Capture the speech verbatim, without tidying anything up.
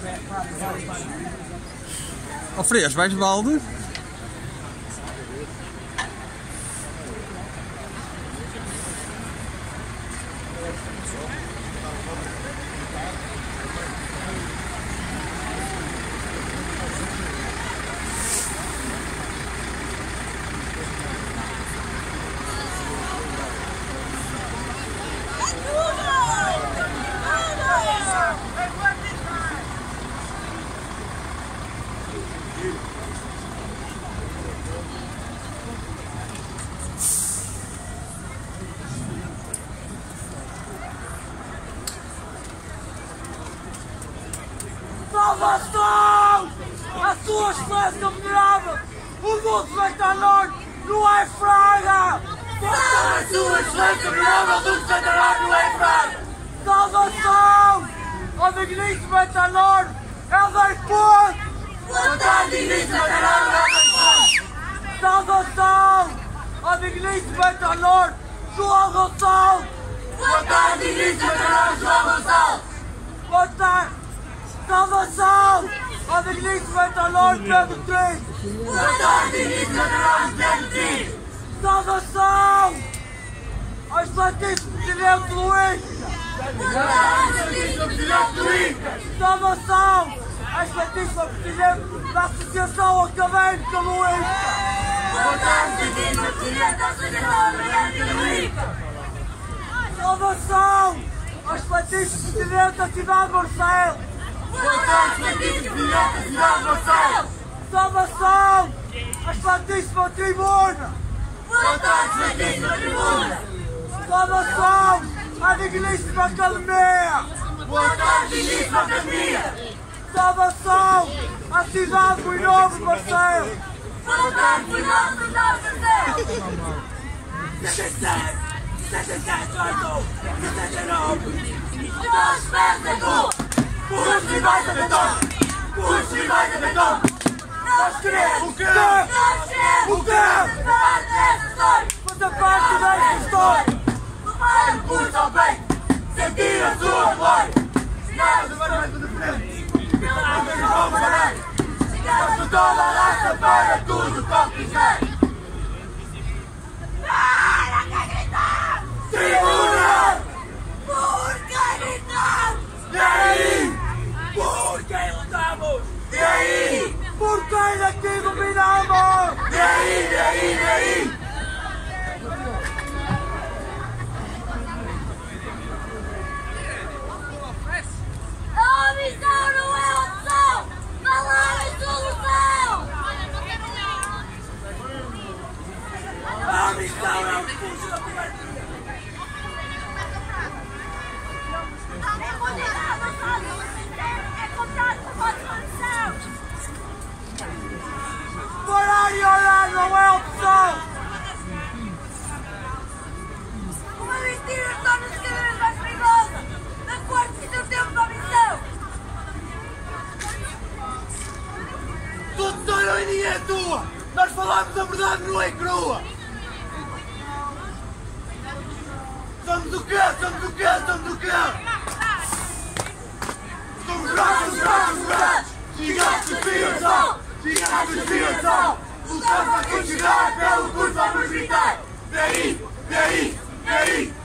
Ó Frias, vais de balde? Salvação! A sua excelência venerável! O Dulce Metanor não é Fraga! A sua excelência venerável, o Dulce Metanor não é Fraga! Salvação! Ao digníssimo Metanor é o Darpor! Boa tarde, digníssimo Metanor, é o Darpor! Salvação! Ao digníssimo Metanor João Gonçalves! Boa tarde, digníssimo Metanor João Gonçalves! Boa tarde! Salvação! Ao digníssimo Metanor Pedro Triste! Boa tarde, digníssimo Metanor Pedro Triste! Salvação! Ao excelentíssimo Presidente Luís! Boa tarde, digníssimo Presidente Luís! Salvação! Ao excelentíssimo Presidente da Associação Académica Luís! Boa tarde, digníssimo Presidente da Associação Académica Luís! Salvação! Ao excelentíssimo Presidente da Cidade de Marcelo! Boa tarde, excelentíssimo Presidente da Cidade de Marcelo! Salvação! A excelentíssima Tribuna! Boa tarde, excelentíssima Tribuna! Salvação! A digníssima Academia! Boa tarde, digníssima Academia! Salvação! A cidade do Novo Marcelo! Boa tarde, Novo Marcelo! sessenta e sete, sessenta e sete, sessenta e nove! Nós perdemos! Puxa e vai a betão! Puxa e vai a betão! Nós queremos! O quê? Nós queremos! O quê? Parte desta história! Fazer parte desta história! Tomar o curso ao peito! Sentir a sua glória! Nada para de frente! Pela vida não parar! Chegamos toda a raça para tudo com quiser! Para que gritar! Tribuna! Por que gritar? E aí? Por quem lutamos? E aí? Por quem daqui dominamos? E aí, e aí, e aí? A missão não é opção! Falar em solução! A missão é o discurso da primeira. É condenar a nossa é contar com a vossa missão! Parar e olhar não é opção! Uma mentira torna-se cada vez mais perigosa! Na quarta que tem tempo para a missão! Tudo teu e ninguém é tua! Nós falamos a verdade nua e crua! Somos o quê? Somos o quê? Somos o quê? Somos bravos, bravos, bravos! Gigantes de fiação! Gigantes de fiação! Lutamos para continuar pelo curso, vamos gritar! Vem aí, vem aí, vem aí!